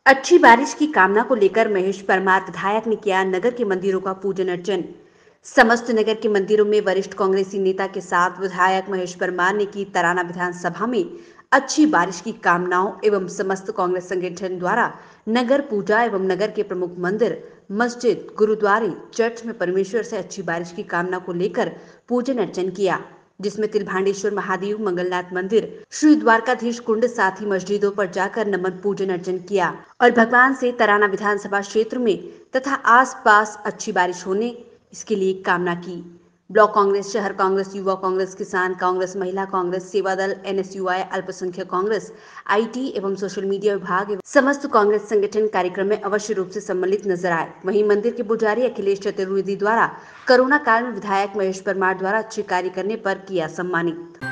अच्छी बारिश की कामना को लेकर महेश परमार विधायक ने किया नगर के मंदिरों का पूजन अर्चन। समस्त नगर के मंदिरों में वरिष्ठ कांग्रेसी नेता के साथ विधायक महेश परमार ने की तराना विधानसभा में अच्छी बारिश की कामनाओं एवं समस्त कांग्रेस संगठन द्वारा नगर पूजा एवं नगर के प्रमुख मंदिर, मस्जिद, गुरुद्वारे, चर्च में परमेश्वर से अच्छी बारिश की कामना को लेकर पूजन अर्चन किया, जिसमें तिलभांडेश्वर महादेव, मंगलनाथ मंदिर, श्री द्वारकाधीश कुंड साथ ही मस्जिदों पर जाकर नमन पूजन अर्चन किया और भगवान से तराना विधानसभा क्षेत्र में तथा आसपास अच्छी बारिश होने इसके लिए कामना की। ब्लॉक कांग्रेस, शहर कांग्रेस, युवा कांग्रेस, किसान कांग्रेस, महिला कांग्रेस, सेवा दल, NSUI, अल्पसंख्यक कांग्रेस, IT एवं सोशल मीडिया विभाग एवं समस्त कांग्रेस संगठन कार्यक्रम में अवश्य रूप से सम्मिलित नजर आए। वहीं मंदिर के पुजारी अखिलेश चतुर्वेदी द्वारा कोरोना काल में विधायक महेश परमार द्वारा अच्छे कार्य करने पर किया सम्मानित।